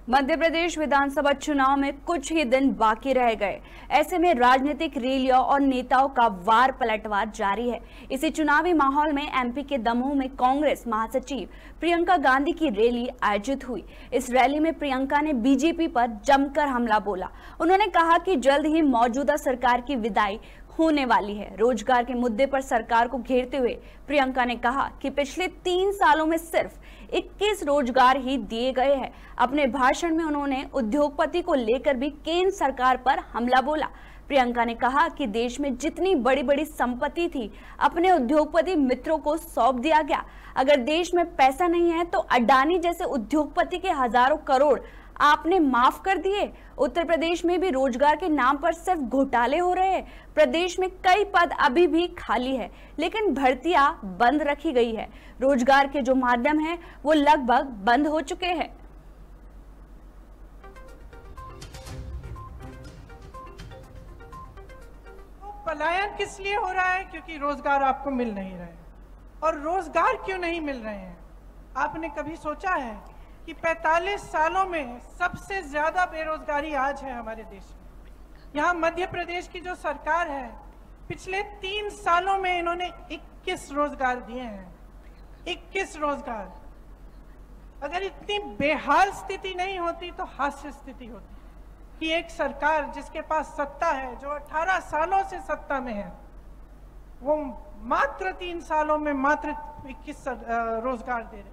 मध्य प्रदेश विधानसभा चुनाव में कुछ ही दिन बाकी रह गए। ऐसे में राजनीतिक रैलियों और नेताओं का वार पलटवार जारी है। इसी चुनावी माहौल में एमपी के दमोह में कांग्रेस महासचिव प्रियंका गांधी की रैली आयोजित हुई। इस रैली में प्रियंका ने बीजेपी पर जमकर हमला बोला। उन्होंने कहा कि जल्द ही मौजूदा सरकार की विदाई होने वाली है। रोजगार के मुद्दे पर सरकार को घेरते हुए प्रियंका ने कहा कि पिछले 3 सालों में सिर्फ 21 रोजगार ही दिए गए हैं। अपने भाषण में उन्होंने उद्योगपति को लेकर भी केंद्र सरकार पर हमला बोला। प्रियंका ने कहा कि देश में जितनी बड़ी बड़ी संपत्ति थी अपने उद्योगपति मित्रों को सौंप दिया गया। अगर देश में पैसा नहीं है तो अडानी जैसे उद्योगपति के हजारों करोड़ आपने माफ कर दिए। उत्तर प्रदेश में भी रोजगार के नाम पर सिर्फ घोटाले हो रहे हैं। प्रदेश में कई पद अभी भी खाली है, लेकिन भर्तियां बंद रखी गई है। रोजगार के जो माध्यम है वो लगभग बंद हो चुके हैं। पलायन किस लिए हो रहा है? क्योंकि रोजगार आपको मिल नहीं रहे। और रोजगार क्यों नहीं मिल रहे हैं? आपने कभी सोचा है कि 45 सालों में सबसे ज्यादा बेरोजगारी आज है हमारे देश में। यहाँ मध्य प्रदेश की जो सरकार है, पिछले 3 सालों में इन्होंने 21 रोजगार दिए हैं। 21 रोजगार। अगर इतनी बेहाल स्थिति नहीं होती तो हास्य स्थिति होती कि एक सरकार जिसके पास सत्ता है, जो 18 सालों से सत्ता में है, वो मात्र 3 सालों में मात्र 21 रोजगार दे रहे।